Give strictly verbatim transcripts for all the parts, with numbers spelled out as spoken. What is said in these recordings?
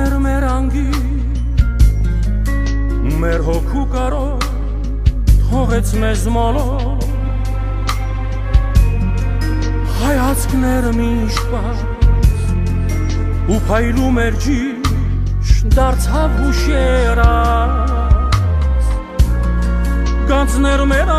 ներ մեր անգի մեր հոգու կարով թողեց մեզ մոլով հայացքներ միշտ պարզ ու փայլում էր ճիշտ դարձավ հուշերած գանձներ մեր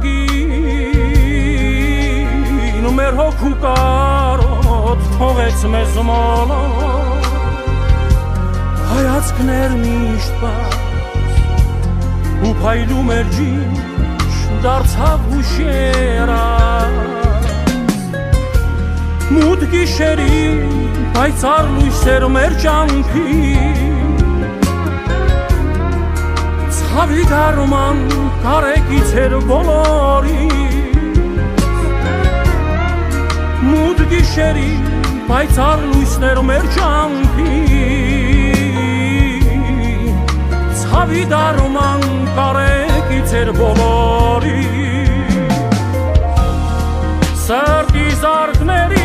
անգին ու մեր հոգու կարոտ թողեց մեզ մոլով հայացքներ միշտ պարզ ու փայլում էր ճիշտ դարձավ հուշերած մութ գիշերի պայծառ լույսեր մեր ճամփին ցավի դարման կարեկից էր բոլորին մութ գիշերի պայծառ լույսեր մեր ճամփին ցավի դարման կարեկից էր բոլորին սրտի զարկների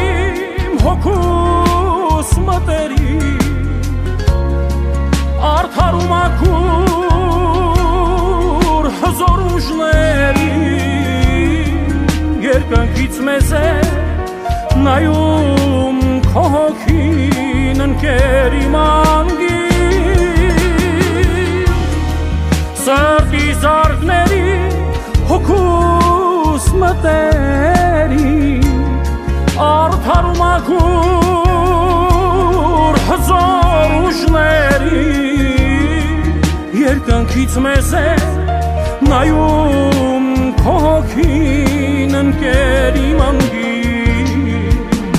հոգուս մտերի արդար ու մաքուր հզոր ուժների երկնքից մեզ է նայում քո հոգին ընկեր իմ անգին սրտի զարկների հոգուս մտերի արդար ու մաքուր հզոր ուժների երկնքից մեզ է նայում քո հոգին ընկեր իմ անգին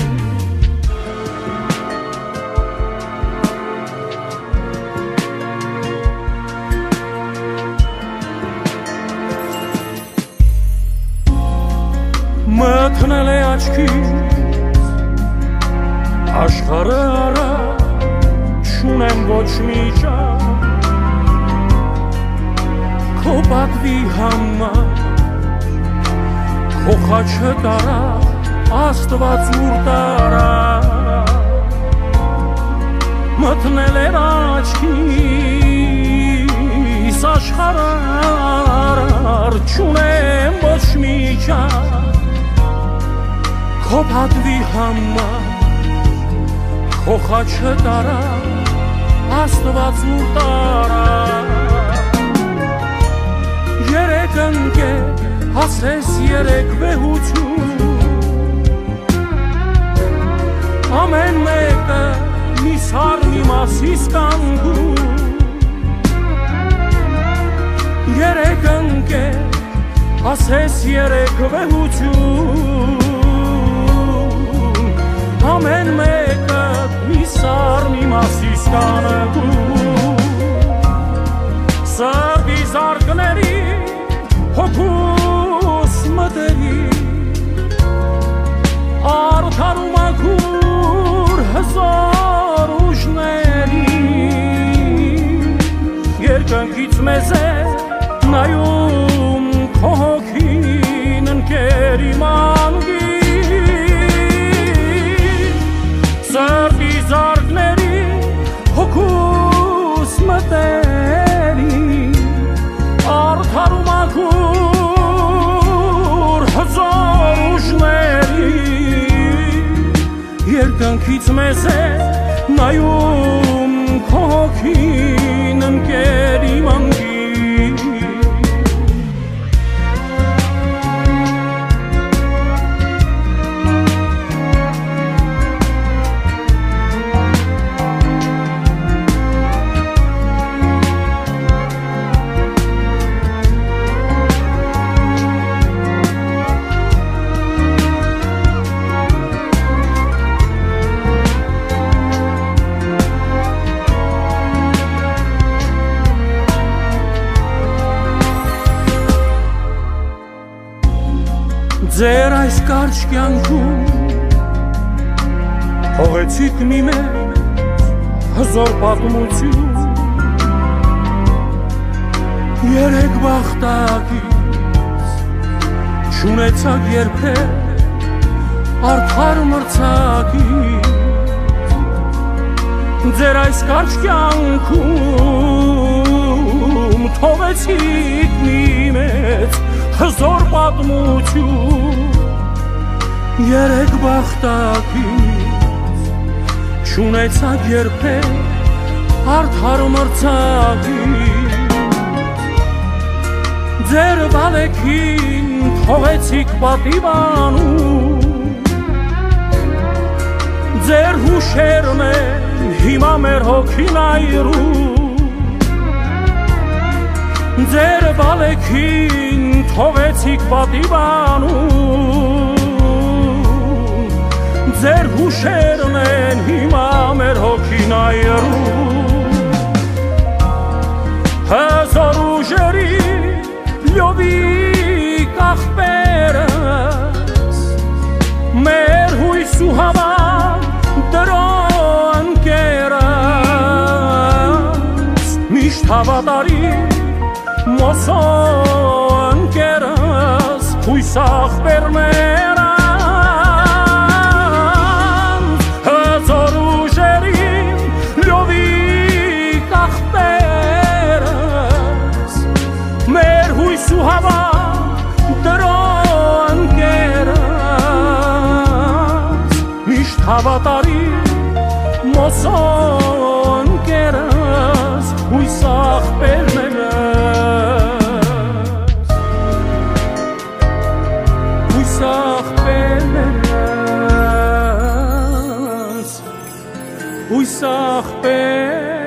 մթնել է աչքից աշխարհը առաջ չունեմ ոչ մի ճար քո պատվի համար քո խաչը տարա Աստված ուր տարա մթնել էր աչքիս աշխարհը առաջ չունեմ ոչ մի ճար քո պատվի համար քո խաչը տարա Աստված ուր տարա երեք ընկեր ասես երեք վեհություն ամեն մեկը մի սար մի մասիս կանգուն երեք ընկեր ասես երեք վեհություն ամեն մեկը մի սար մի մասիս կանգուն սրտի զարկների հոգուս մտերի արդար ու մաքուր հզոր ուժների երկնքից մեզ է նայում քո հոգին ընկեր իմ անգին սրտի զարկների հոգուս մտերի արդար ու մաքուր հզոր ուժների երկնքից մեզ է նայում քո հոգին ընկեր իմ անգին ձեր այս կարճ կյանքում թողեցիք մի մեծ հզոր պատմություն երեք բախտակից չունեցաք երբեք արդար մրցակից ձեր այս կարճ կյանքում թողեցիք մի մեծ հզոր պատմություն, երեք բախտակից չունեցաք երբեք արդար մրցակից, ձեր բալեքին թողեցիք պատիվանում, ձեր հուշերն են հիմա մեր հոգին այրում, ձեր բալեքին թողեցիք պատիվանում, ձեր հուշերն են հիմա մեր հոգին այրում, հզոր ուժերի լյովիկ աղբերս, մեր հույս ու հավատ դրոն կերս, միշտ հավատարի մոսոն կերս, հույս աղբերներան, հզոր ուժերին լյովիկ աղբերս, մեր հույս ու հավատ դրոն կերս, միշտ հավատարի մոսոն կերս, հույս աղբերներս, հույս աղբերներս, հույս աղբերներս,